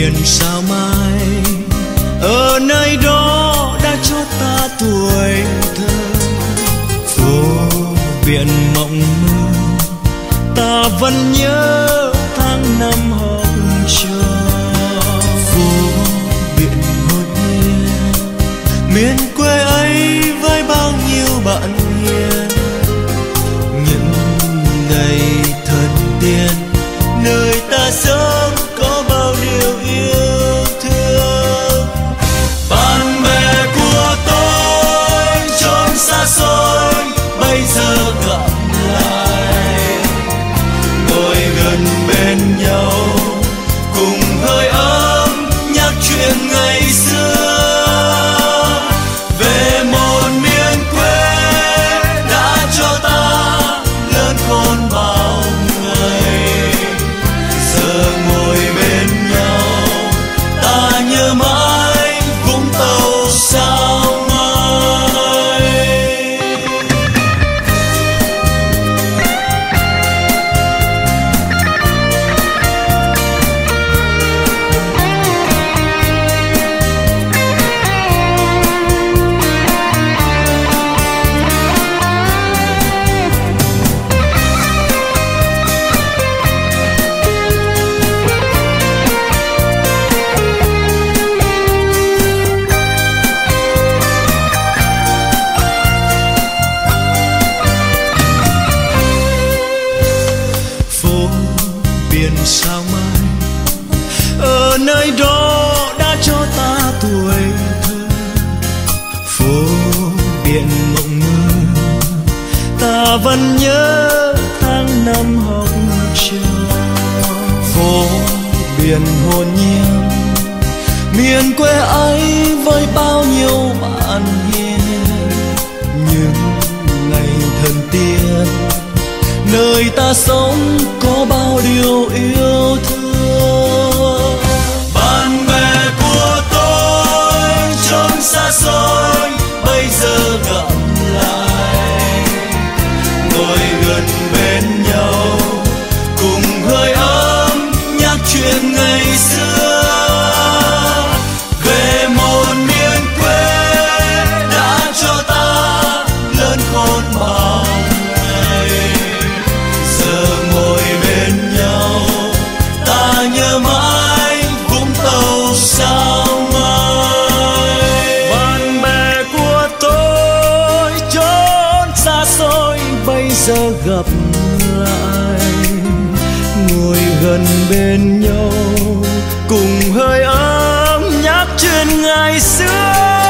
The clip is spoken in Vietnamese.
biển sao mai, ở nơi đó đã cho ta tuổi thơ. Phố biển mộng mơ, ta vẫn nhớ tháng năm học trò. Phố biển hồn nhiên, miền quê ấy với bao nhiêu bạn hiền. Những ngày thần tiên, nơi ta sống có bao điều yêu thương. Bạn bè của tôi chốn xa xôi bây giờ gặp lại, ngồi gần bên nhau cùng hơi ấm nhắc chuyện ngày xưa. Về một miền quê đã cho ta lớn khôn bao ngày, giờ ngồi bên nhau ta nhớ mãi Vũng Tàu sao mai. Sao mai, ở nơi đó đã cho ta tuổi thơ. Phố biển mộng mơ, ta vẫn nhớ tháng năm học trò. Phố biển hồn nhiên, miền quê ấy với bao nhiêu bạn hiền. Những ngày thần tiên, nơi ta sống có bao điều yêu thương. Bạn bè của tôi chốn xa xôi bây giờ gặp lại, ngồi gần bên nhau cùng hơi ấm nhắc chuyện ngày xưa. Về một miền quê đã cho ta lớn khôn bao ngày, giờ ngồi bên nhau ta nhớ mãi Vũng Tàu sao mai. Bạn bè của tôi chốn xa xôi bây giờ gặp lại, ngồi gần bên nhau cùng hơi ấm nhắc chuyện ngày xưa.